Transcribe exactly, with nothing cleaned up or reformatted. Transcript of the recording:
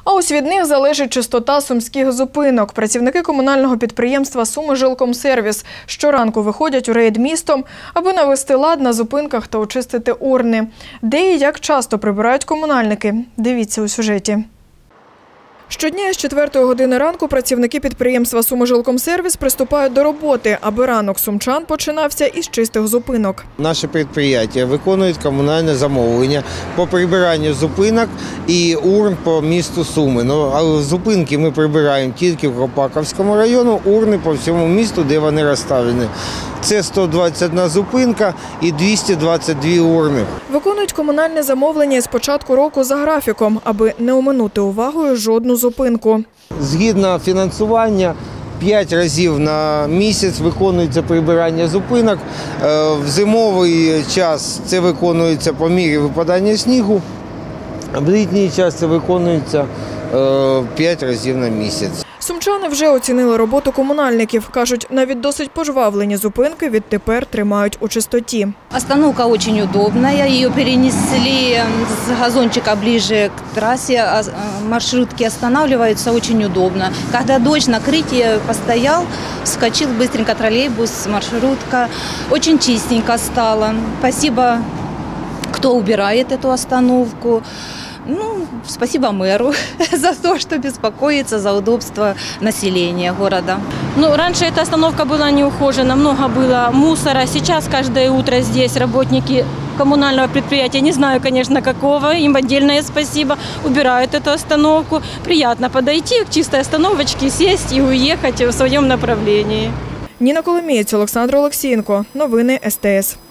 А ось від них залежить чистота сумських зупинок. Працівники комунального підприємства «Суми-Жилкомсервіс» щоранку виходять у рейд містом, аби навести лад на зупинках та очистити урни. Де і як часто прибирають комунальники? Дивіться у сюжеті. Щодня з четвертої години ранку працівники підприємства «Суми-Жилкомсервіс» приступають до роботи, аби ранок сумчан починався із чистих зупинок. Наше підприємство виконує комунальне замовлення по прибиранню зупинок і урн по місту Суми. Ну, а зупинки ми прибираємо тільки в Кропаківському районі, урни по всьому місту, де вони розставлені. Це сто двадцять одна зупинка і двісті двадцять дві урни. Виконують комунальне замовлення з початку року за графіком, аби не оминути увагою жодну зупинку. Згідно фінансування, п'ять разів на місяць виконується прибирання зупинок. В зимовий час це виконується по мірі випадання снігу, а в літній час це виконується п'ять разів на місяць. Сумчани вже оцінили роботу комунальників. Кажуть, навіть досить пожвавлені зупинки відтепер тримають у чистоті. Остановка дуже удобна. Її перенесли з газончика ближче к трасі. Маршрутки останавливаються дуже удобно. Коли дощ, накриття постояв, вскочив швидко тролейбус, маршрутка. Дуже чистенько стало. Спасибо, хто убирає цю остановку. Ну, спасибо мэру за то, что беспокоится за удобство населения города. Ну, раньше эта остановка была неухожена, много было мусора. Сейчас каждое утро здесь работники коммунального предприятия, не знаю, конечно, какого, им отдельное спасибо, убирают эту остановку. Приятно подойти к чистой остановочке, сесть и уехать в своем направлении. Ніна Коломієць, Олександр Олексієнко. Новини ес те ес.